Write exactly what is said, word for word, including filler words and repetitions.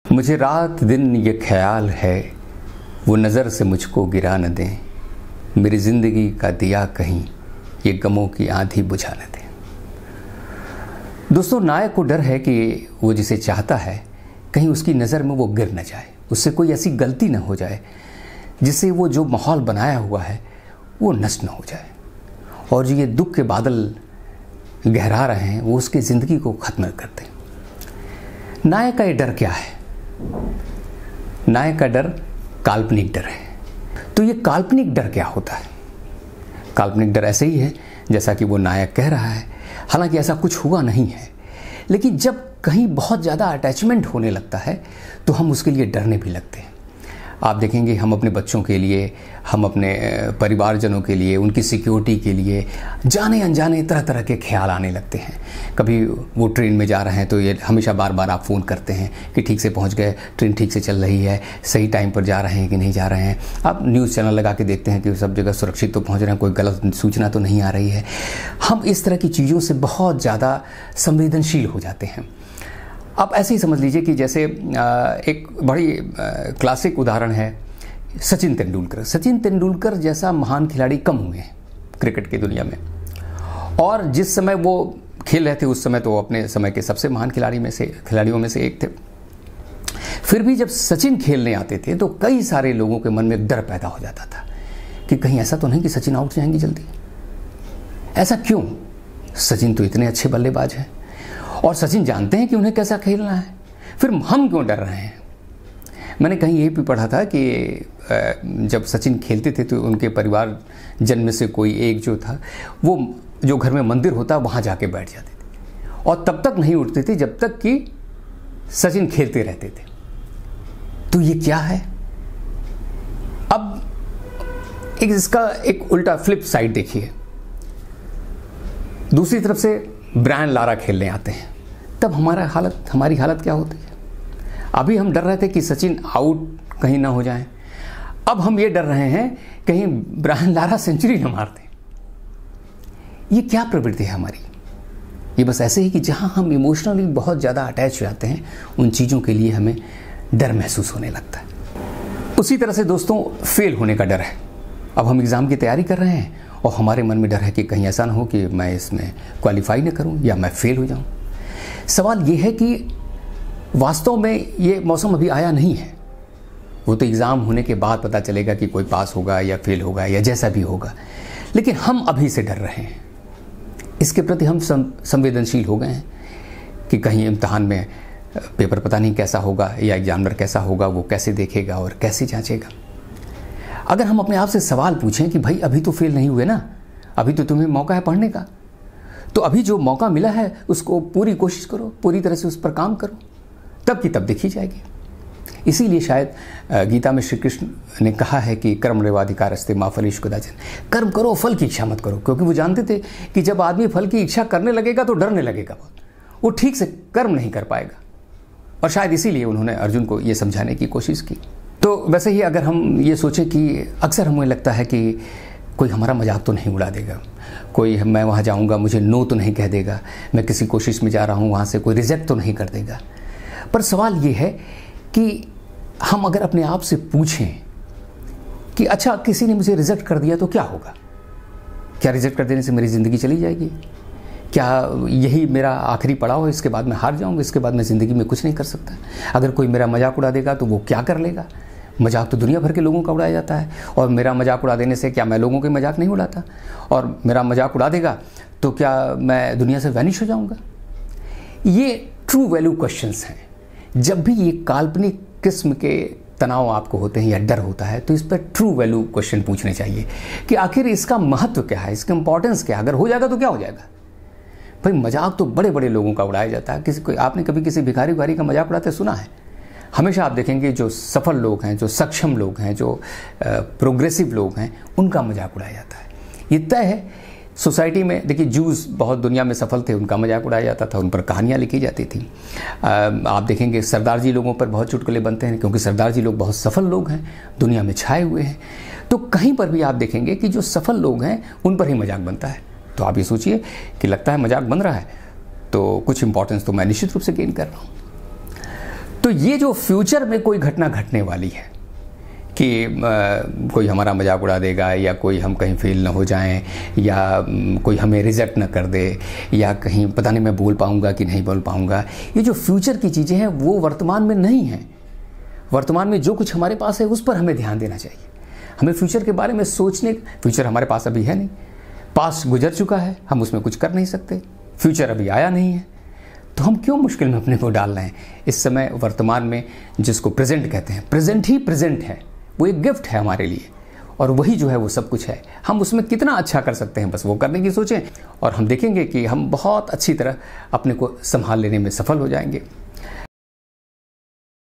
मुझे रात दिन ये ख्याल है वो नज़र से मुझको गिरा न दें, मेरी ज़िंदगी का दिया कहीं ये गमों की आंधी बुझा न दें। दोस्तों, नायक को डर है कि वो जिसे चाहता है कहीं उसकी नज़र में वो गिर न जाए, उससे कोई ऐसी गलती न हो जाए जिससे वो जो माहौल बनाया हुआ है वो नष्ट न हो जाए, और जो ये दुख के बादल गहरा रहे हैं वो उसकी ज़िंदगी को ख़त्म कर दें। नायक का ये डर क्या है? नायक का डर काल्पनिक डर है। तो ये काल्पनिक डर क्या होता है? काल्पनिक डर ऐसे ही है जैसा कि वो नायक कह रहा है, हालांकि ऐसा कुछ हुआ नहीं है, लेकिन जब कहीं बहुत ज़्यादा अटैचमेंट होने लगता है तो हम उसके लिए डरने भी लगते हैं। आप देखेंगे हम अपने बच्चों के लिए, हम अपने परिवारजनों के लिए, उनकी सिक्योरिटी के लिए जाने अनजाने तरह तरह के ख्याल आने लगते हैं। कभी वो ट्रेन में जा रहे हैं तो ये हमेशा बार बार आप फ़ोन करते हैं कि ठीक से पहुंच गए, ट्रेन ठीक से चल रही है, सही टाइम पर जा रहे हैं कि नहीं जा रहे हैं। आप न्यूज़ चैनल लगा के देखते हैं कि सब जगह सुरक्षित तो पहुँच रहे हैं, कोई गलत सूचना तो नहीं आ रही है। हम इस तरह की चीज़ों से बहुत ज़्यादा संवेदनशील हो जाते हैं। आप ऐसे ही समझ लीजिए कि जैसे एक बड़ी क्लासिक उदाहरण है सचिन तेंदुलकर। सचिन तेंदुलकर जैसा महान खिलाड़ी कम हुए हैं क्रिकेट की दुनिया में, और जिस समय वो खेल रहे थे उस समय तो अपने समय के सबसे महान खिलाड़ी में से खिलाड़ियों में से एक थे। फिर भी जब सचिन खेलने आते थे तो कई सारे लोगों के मन में डर पैदा हो जाता था कि कहीं ऐसा तो नहीं कि सचिन आउट जाएंगे जल्दी। ऐसा क्यों? सचिन तो इतने अच्छे बल्लेबाज हैं और सचिन जानते हैं कि उन्हें कैसा खेलना है, फिर हम क्यों डर रहे हैं? मैंने कहीं ये भी पढ़ा था कि जब सचिन खेलते थे तो उनके परिवार जन में से कोई एक जो था वो जो घर में मंदिर होता वहाँ जाके बैठ जाते थे और तब तक नहीं उठते थे जब तक कि सचिन खेलते रहते थे। तो ये क्या है? अब एक इसका एक उल्टा फ्लिप साइड देखिए। दूसरी तरफ से ब्रायन लारा खेलने आते हैं, तब हमारा हालत हमारी हालत क्या होती है? अभी हम डर रहे थे कि सचिन आउट कहीं ना हो जाएं, अब हम ये डर रहे हैं कहीं ब्रायन लारा सेंचुरी ना मार दें। ये क्या प्रवृत्ति है हमारी? ये बस ऐसे ही कि जहां हम इमोशनली बहुत ज़्यादा अटैच हो जाते हैं उन चीज़ों के लिए हमें डर महसूस होने लगता है। उसी तरह से दोस्तों फेल होने का डर है। अब हम एग्ज़ाम की तैयारी कर रहे हैं और हमारे मन में डर है कि कहीं ऐसा ना हो कि मैं इसमें क्वालिफाई न करूं या मैं फेल हो जाऊं। सवाल ये है कि वास्तव में ये मौसम अभी आया नहीं है, वो तो एग्ज़ाम होने के बाद पता चलेगा कि कोई पास होगा या फेल होगा या जैसा भी होगा, लेकिन हम अभी से डर रहे हैं। इसके प्रति हम संवेदनशील हो गए हैं कि कहीं इम्तहान में पेपर पता नहीं कैसा होगा या एग्जामिनर कैसा होगा, वो कैसे देखेगा और कैसे जांचेगा। अगर हम अपने आप से सवाल पूछें कि भाई अभी तो फेल नहीं हुए ना, अभी तो तुम्हें मौका है पढ़ने का, तो अभी जो मौका मिला है उसको पूरी कोशिश करो, पूरी तरह से उस पर काम करो, तब की तब देखी जाएगी। इसीलिए शायद गीता में श्री कृष्ण ने कहा है कि कर्म रेवाधिकारस्ते मा फलेषु कदाचन, कर्म करो फल की इच्छा मत करो, क्योंकि वो जानते थे कि जब आदमी फल की इच्छा करने लगेगा तो डरने लगेगा बहुत, वो ठीक से कर्म नहीं कर पाएगा। और शायद इसीलिए उन्होंने अर्जुन को ये समझाने की कोशिश की। तो वैसे ही अगर हम ये सोचें कि अक्सर हमें लगता है कि कोई हमारा मजाक तो नहीं उड़ा देगा, कोई मैं वहाँ जाऊँगा मुझे नो तो नहीं कह देगा, मैं किसी कोशिश में जा रहा हूँ वहाँ से कोई रिजेक्ट तो नहीं कर देगा। पर सवाल ये है कि हम अगर अपने आप से पूछें कि अच्छा किसी ने मुझे रिजेक्ट कर दिया तो क्या होगा? क्या रिजेक्ट कर देने से मेरी ज़िंदगी चली जाएगी? क्या यही मेरा आखिरी पड़ाव है, इसके बाद मैं हार जाऊँगा, इसके बाद मैं ज़िंदगी में कुछ नहीं कर सकता? अगर कोई मेरा मजाक उड़ा देगा तो वो क्या कर लेगा? मजाक तो दुनिया भर के लोगों का उड़ाया जाता है, और मेरा मजाक उड़ा देने से क्या मैं लोगों के मजाक नहीं उड़ाता? और मेरा मजाक उड़ा देगा तो क्या मैं दुनिया से वैनिश हो जाऊँगा? ये ट्रू वैल्यू क्वेश्चंस हैं। जब भी ये काल्पनिक किस्म के तनाव आपको होते हैं या डर होता है तो इस पर ट्रू वैल्यू क्वेश्चन पूछने चाहिए कि आखिर इसका महत्व क्या है, इसका इंपॉर्टेंस क्या है? अगर हो जाएगा तो क्या हो जाएगा? भाई मजाक तो बड़े बड़े लोगों का उड़ाया जाता है। किसी कोई आपने कभी किसी भिखारी भिखारी का मजाक उड़ाते सुना है? हमेशा आप देखेंगे जो सफल लोग हैं, जो सक्षम लोग हैं, जो प्रोग्रेसिव लोग हैं, उनका मजाक उड़ाया जाता है। ये तय है सोसाइटी में। देखिए जूस बहुत दुनिया में सफल थे, उनका मजाक उड़ाया जाता था, उन पर कहानियाँ लिखी जाती थी। आप देखेंगे सरदार जी लोगों पर बहुत चुटकुले बनते हैं, क्योंकि सरदार जी लोग बहुत सफल लोग हैं, दुनिया में छाए हुए हैं। तो कहीं पर भी आप देखेंगे कि जो सफल लोग हैं उन पर ही मजाक बनता है। तो आप ये सोचिए कि लगता है मजाक बन रहा है तो कुछ इंपॉर्टेंस तो मैं निश्चित रूप से गेन कर रहा हूँ। तो ये जो फ्यूचर में कोई घटना घटने वाली है कि आ, कोई हमारा मजाक उड़ा देगा, या कोई हम कहीं फेल ना हो जाएं, या कोई हमें रिजेक्ट ना कर दे, या कहीं पता नहीं मैं बोल पाऊंगा कि नहीं बोल पाऊंगा, ये जो फ्यूचर की चीज़ें हैं वो वर्तमान में नहीं हैं। वर्तमान में जो कुछ हमारे पास है उस पर हमें ध्यान देना चाहिए। हमें फ्यूचर के बारे में सोचने, फ्यूचर हमारे पास अभी है नहीं, पास्ट गुजर चुका है, हम उसमें कुछ कर नहीं सकते, फ्यूचर अभी आया नहीं है, तो हम क्यों मुश्किल में अपने को डाल रहे हैं। इस समय वर्तमान में जिसको प्रेजेंट कहते हैं, प्रेजेंट ही प्रेजेंट है, वो एक गिफ्ट है हमारे लिए, और वही जो है वो सब कुछ है। हम उसमें कितना अच्छा कर सकते हैं, बस वो करने की सोचें, और हम देखेंगे कि हम बहुत अच्छी तरह अपने को संभाल लेने में सफल हो जाएंगे।